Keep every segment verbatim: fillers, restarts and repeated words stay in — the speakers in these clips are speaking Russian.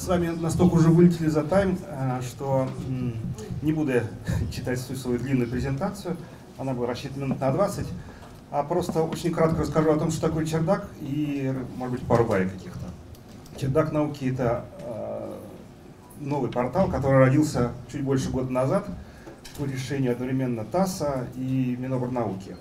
с вами настолько уже вылетели за тайм, что не буду читать всю свою длинную презентацию, она была рассчитана минут на двадцать, а просто очень кратко расскажу о том, что такое чердак и, может быть, пару баек каких-то. Чердак науки — это новый портал, который родился чуть больше года назад по решению одновременно ТАССа и Минобрнауки.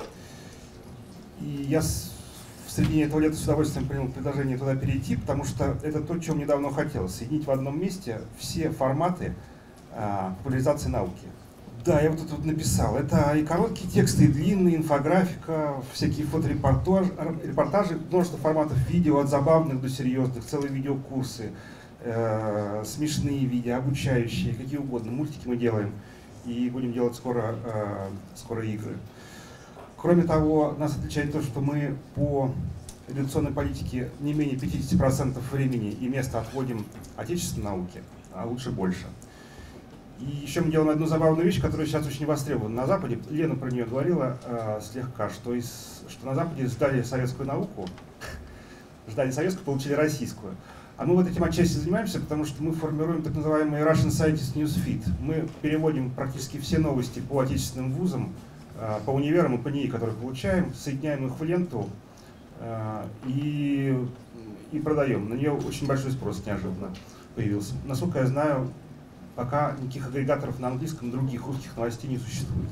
И я в середине этого лета с удовольствием принял предложение туда перейти, потому что это то, чего мне давно хотелось. Соединить в одном месте все форматы а, популяризации науки. Да, я вот тут вот написал. Это и короткие тексты, и длинные, инфографика, всякие фоторепортажи, репортажи, множество форматов видео, от забавных до серьезных, целые видеокурсы, э, смешные видео, обучающие, какие угодно. Мультики мы делаем и будем делать скоро, э, скоро игры. Кроме того, нас отличает то, что мы по редакционной политике не менее пятидесяти процентов времени и места отводим отечественной науке, а лучше больше. И еще мы делаем одну забавную вещь, которая сейчас очень востребована на Западе. Лена про нее говорила э, слегка, что, из, что на Западе сдали советскую науку, ждали советскую, получили российскую. А мы вот этим отчасти занимаемся, потому что мы формируем так называемый Russian Scientist Newsfeed. Мы переводим практически все новости по отечественным вузам, по универам и по НИИ, которые получаем, соединяем их в ленту э, и, и продаем. На нее очень большой спрос неожиданно появился. Насколько я знаю, пока никаких агрегаторов на английском других русских новостей не существует.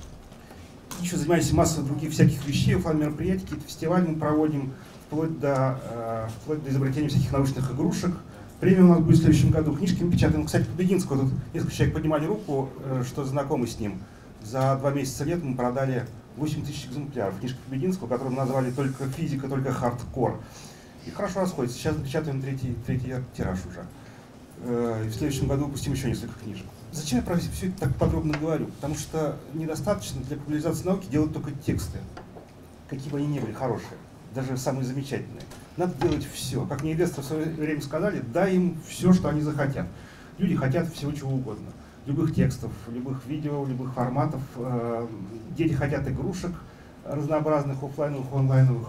Еще занимаемся массой других всяких вещей, офлайн мероприятий, какие-то фестивали мы проводим, вплоть до, э, вплоть до изобретения всяких научных игрушек. Премия у нас будет в следующем году. Книжки мы печатаем. Кстати, Побединского, тут несколько человек поднимали руку, э, что знакомы с ним. За два месяца лет мы продали восемь тысяч экземпляров книжки Побединского, которую мы назвали «Только физика, только хардкор». И хорошо расходится. Сейчас напечатаем третий, третий тираж уже. И в следующем году выпустим еще несколько книжек. Зачем я про все это так подробно говорю? Потому что недостаточно для популяризации науки делать только тексты, какие бы они ни были хорошие, даже самые замечательные. Надо делать все. Как мне инвесторы в свое время сказали, дай им все, что они захотят. Люди хотят всего чего угодно. Любых текстов, любых видео, любых форматов. Дети хотят игрушек разнообразных, офлайновых, онлайновых.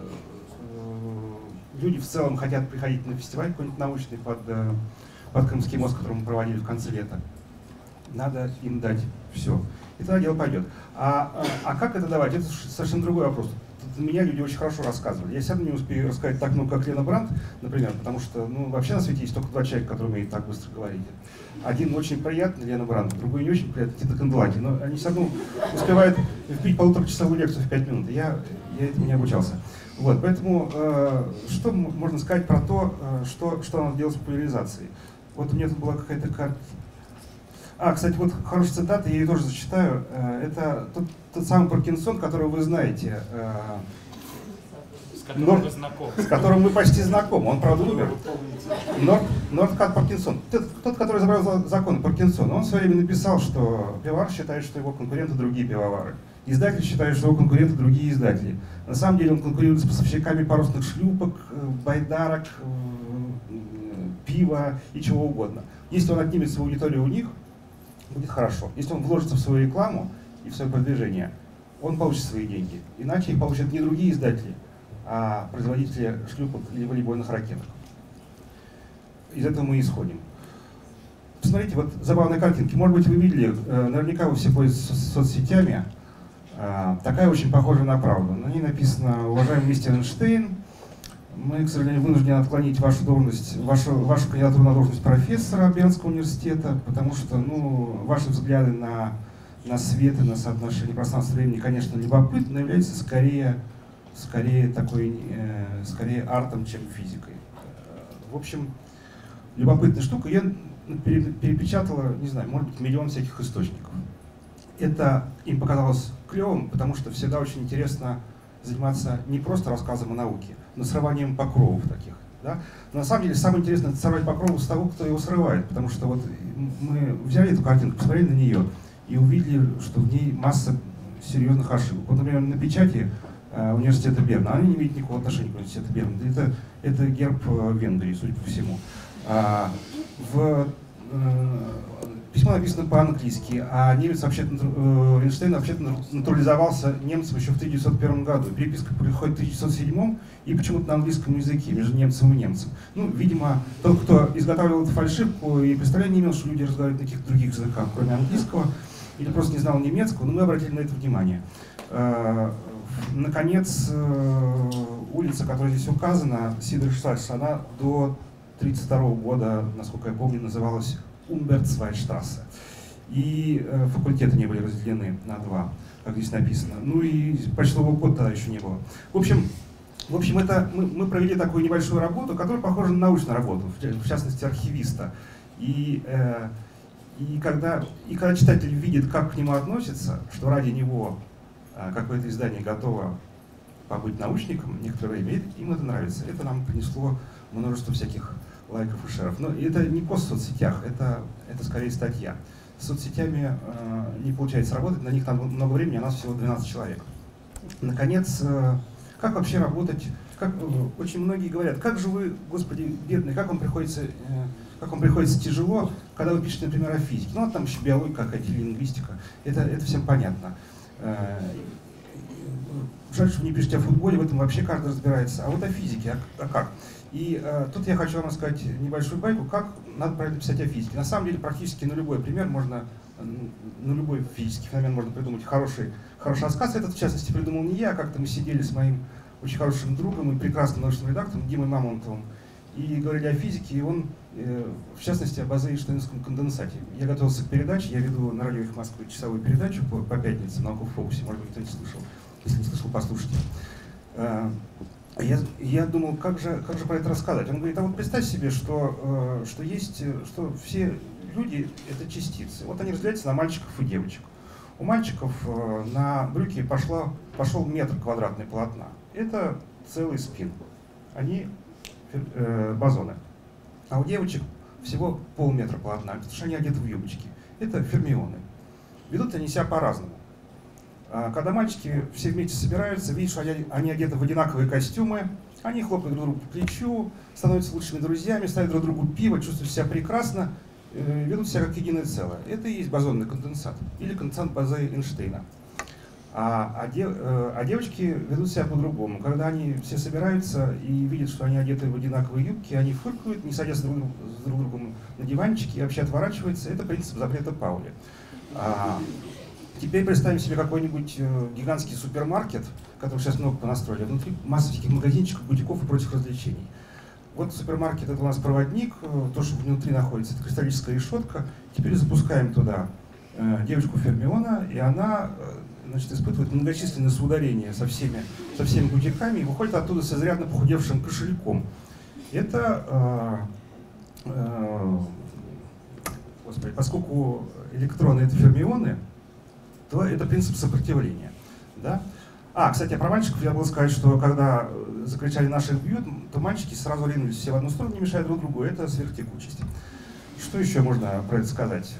Люди в целом хотят приходить на фестиваль какой-нибудь научный под, под Крымский мост, который мы проводили в конце лета. Надо им дать все. И тогда дело пойдет. А, а, а как это давать? Это совершенно другой вопрос. Тут меня люди очень хорошо рассказывали. Я сам не успею рассказать так много, как Лена Брандт, например, потому что ну, вообще на свете есть только два человека, которые умеют так быстро говорить. Один очень приятный, Лена Брандт, другой не очень приятный, Тита Канделаки. Но они все равно успевают вбить полуторачасовую лекцию в пять минут. Я, я этому не обучался. Вот, поэтому э, что можно сказать про то, э, что, что надо делать с популяризацией? Вот у меня тут была какая-то карта. А, кстати, вот хорошая цитата, я ее тоже зачитаю. Э, это тот, тот самый Паркинсон, которого вы знаете. Э, с которым Норд, вы знакомы. С которым мы почти знакомы. Он, правда, умер. Норд, Нордкат Паркинсон. Тот, тот, который изобрел законы Паркинсона. Он в свое время написал, что пивовар считает, что его конкуренты другие пивовары. Издатель считает, что его конкуренты другие издатели. На самом деле он конкурирует с поставщиками парусных шлюпок, байдарок, пива и чего угодно. Если он отнимет свою аудиторию у них, будет хорошо. Если он вложится в свою рекламу и в свое продвижение, он получит свои деньги. Иначе их получат не другие издатели, а производители шлюпок или волейбольных ракеток. Из этого мы исходим. Посмотрите, вот забавные картинки. Может быть, вы видели, наверняка вы все пользуетесь соцсетями. Такая очень похожа на правду. На ней написано: уважаемый мистер Эйнштейн, мы, к сожалению, вынуждены отклонить вашу должность, вашу, вашу кандидатуру на должность профессора Бернского университета, потому что ну, ваши взгляды на, на свет и на соотношение пространства и времени, конечно, любопытны, но являются скорее, скорее, такой, э, скорее артом, чем физикой. В общем, любопытная штука. Я перепечатала, не знаю, может быть, миллион всяких источников. Это им показалось клевым, потому что всегда очень интересно заниматься не просто рассказом о науке, но срыванием покровов таких. Да? Но на самом деле самое интересное — это сорвать покровы с того, кто его срывает, потому что вот мы взяли эту картинку, посмотрели на нее и увидели, что в ней масса серьезных ошибок. Вот, например, на печати э, университета Берна, она не имеет никакого отношения к университету Берна. Это, это герб Венгрии, судя по всему. А, в, э, письмо написано по-английски, а немец вообще, э, Эйнштейн вообще натурализовался немцем еще в тысяча девятьсот первом году. Переписка приходит в тысяча девятьсот седьмом и почему-то на английском языке, между немцем и немцем. Ну, видимо, тот, кто изготавливал эту фальшивку, и представления не имел, что люди разговаривают на каких-то других языках, кроме английского, или просто не знал немецкого, но мы обратили на это внимание. Э, наконец, э, улица, которая здесь указана, Сидерштрассе, она до тысяча девятьсот тридцать второго года, насколько я помню, называлась Умберцвайтштрассе. И э, факультеты не были разделены на два, как здесь написано. Ну и почтового кода тогда еще не было. В общем, в общем это, мы, мы провели такую небольшую работу, которая похожа на научную работу, в, в частности архивиста. И, э, и, когда, и когда читатель видит, как к нему относятся, что ради него э, какое-то издание готово побыть научником некоторое время, им это нравится. Это нам принесло множество всяких лайков и шеров. Но это не пост в соцсетях, это, это скорее статья. С соцсетями э, не получается работать, на них там много времени, а нас всего двенадцать человек. Наконец, э, как вообще работать? Как, э, очень многие говорят, как же вы, господи, бедный, как вам приходится, э, как вам приходится тяжело, когда вы пишете, например, о физике. Ну, а там еще биология какая-то или лингвистика. Это, это всем понятно. Э, жаль, что вы не пишете о футболе, в этом вообще каждый разбирается. А вот о физике, а, а как? И э, тут я хочу вам рассказать небольшую байку, как надо правильно писать о физике. На самом деле, практически на любой пример можно, на любой физический феномен можно придумать хороший, хороший рассказ. Этот, в частности, придумал не я, а как-то мы сидели с моим очень хорошим другом и прекрасным научным редактором Димой Мамонтовым и говорили о физике, и он, э, в частности, об База-Эйнштейнском конденсате. Я готовился к передаче, я веду на радио «Эхо Москвы» часовую передачу по, по пятницам «Наука в фокусе», может быть, кто не слышал. Если не слышал, послушайте. Я, я думал, как же, как же про это рассказать. Он говорит, а вот представь себе, что, что есть, что все люди — это частицы. Вот они разделяются на мальчиков и девочек. У мальчиков на брюки пошла, пошел метр квадратный полотна. Это целый спин. Они э, бозоны. А у девочек всего полметра полотна, потому что они одеты в юбочки. Это фермионы. Ведут они себя по-разному. Когда мальчики все вместе собираются, видишь, что они, они одеты в одинаковые костюмы, они хлопают друг другу по плечу, становятся лучшими друзьями, ставят друг другу пиво, чувствуют себя прекрасно, э, ведут себя как единое целое. Это и есть бозонный конденсат, или конденсат База-Эйнштейна. А, а, де, э, а девочки ведут себя по-другому. Когда они все собираются и видят, что они одеты в одинаковые юбки, они фыркают, не садятся друг, с друг другом на диванчики и вообще отворачиваются. Это принцип запрета Паули. А, Теперь представим себе какой-нибудь э, гигантский супермаркет, который сейчас много понастроили. Внутри масса всяких магазинчиков, бутиков и прочих развлечений. Вот супермаркет — это у нас проводник, э, то, что внутри находится, это кристаллическая решетка. Теперь запускаем туда э, девочку Фермиона, и она э, значит, испытывает многочисленные соударения со всеми, со всеми бутиками и выходит оттуда с изрядно похудевшим кошельком. Это, э, э, господи, поскольку электроны — это фермионы, то это принцип сопротивления. Да? А, кстати, про мальчиков я был сказать, что когда закричали «наших бьют», то мальчики сразу ринулись все в одну сторону, не мешая друг другу. Это сверхтекучесть. Что еще можно про это сказать?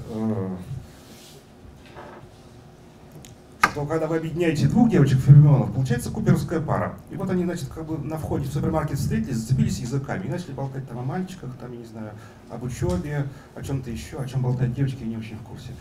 Что когда вы объединяете двух девочек-фермионов, получается куперовская пара. И вот они, значит, как бы на входе в супермаркет встретились, зацепились языками и начали болтать там о мальчиках, там, я не знаю, об учебе, о чем-то еще, о чем болтают девочки, я не очень в курсе.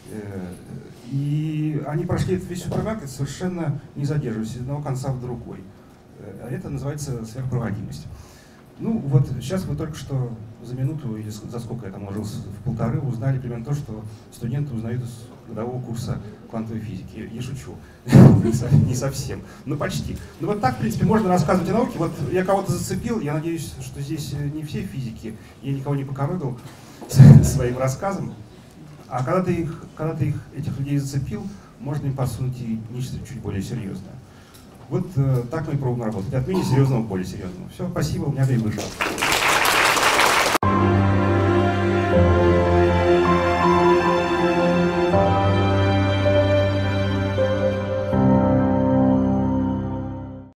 И они прошли этот весь супермаркет, совершенно не задерживаясь из одного конца в другой. Это называется сверхпроводимость. Ну вот сейчас вы только что за минуту или за сколько я там ложился, в полторы, узнали примерно то, что студенты узнают из годового курса квантовой физики. Я, я шучу, не совсем, но почти. Ну вот так, в принципе, можно рассказывать о науке. Вот я кого-то зацепил, я надеюсь, что здесь не все физики, я никого не покоробил своим рассказом. А когда ты, их, когда ты их, этих людей зацепил, можно им подсунуть и нечто чуть более серьезное. Вот э, так мы и пробуем работать. От менее серьезного к более серьезному. Все, спасибо, у меня время вышло.